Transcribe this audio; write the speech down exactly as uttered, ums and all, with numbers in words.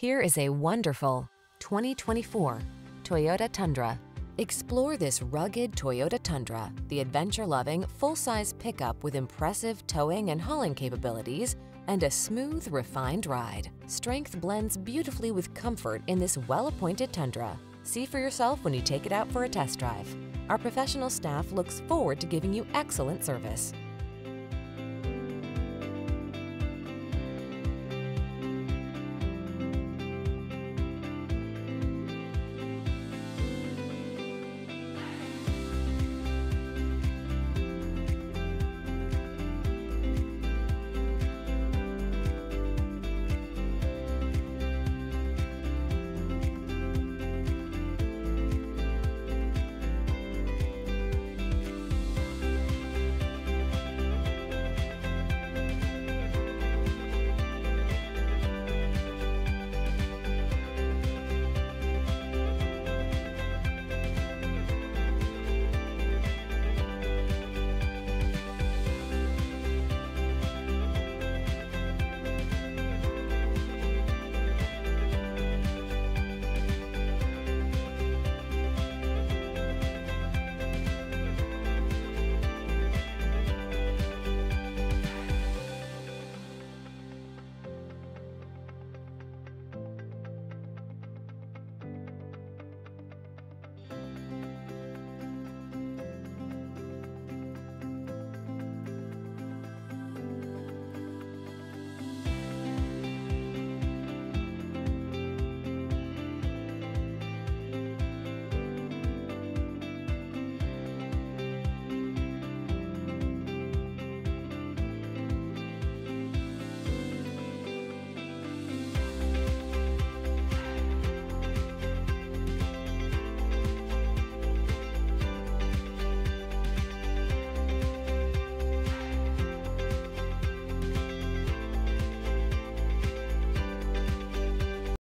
Here is a wonderful twenty twenty-four Toyota Tundra. Explore this rugged Toyota Tundra, the adventure-loving, full-size pickup with impressive towing and hauling capabilities and a smooth, refined ride. Strength blends beautifully with comfort in this well-appointed Tundra. See for yourself when you take it out for a test drive. Our professional staff looks forward to giving you excellent service.